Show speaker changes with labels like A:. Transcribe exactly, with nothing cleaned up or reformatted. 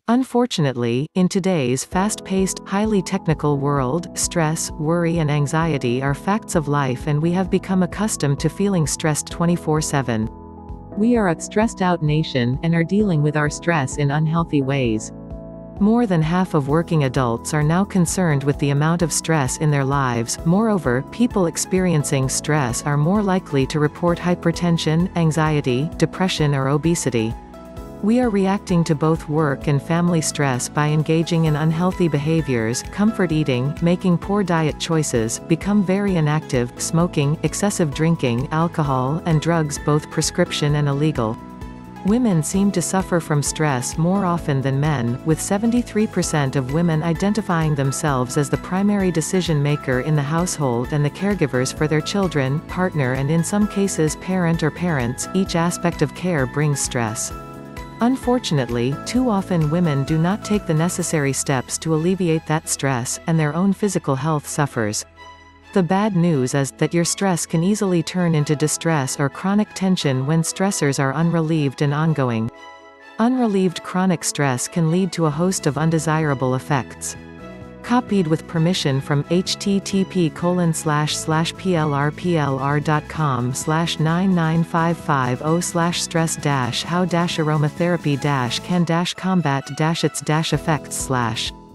A: Unfortunately, in today's fast-paced, highly technical world, stress, worry and anxiety are facts of life, and we have become accustomed to feeling stressed twenty-four seven. We are a stressed-out nation, and are dealing with our stress in unhealthy ways. More than half of working adults are now concerned with the amount of stress in their lives. Moreover, people experiencing stress are more likely to report hypertension, anxiety, depression or obesity. We are reacting to both work and family stress by engaging in unhealthy behaviors, comfort eating, making poor diet choices, become very inactive, smoking, excessive drinking, alcohol, and drugs, both prescription and illegal. Women seem to suffer from stress more often than men, with seventy-three percent of women identifying themselves as the primary decision maker in the household and the caregivers for their children, partner and in some cases parent or parents. Each aspect of care brings stress. Unfortunately, too often women do not take the necessary steps to alleviate that stress, and their own physical health suffers. The bad news is that your stress can easily turn into distress or chronic tension when stressors are unrelieved and ongoing. Unrelieved chronic stress can lead to a host of undesirable effects. Copied with permission from http colon slash slash plrplr dot com slash nine nine five five zero slash stress dash how dash aromatherapy dash can dash combat dash its dash effects slash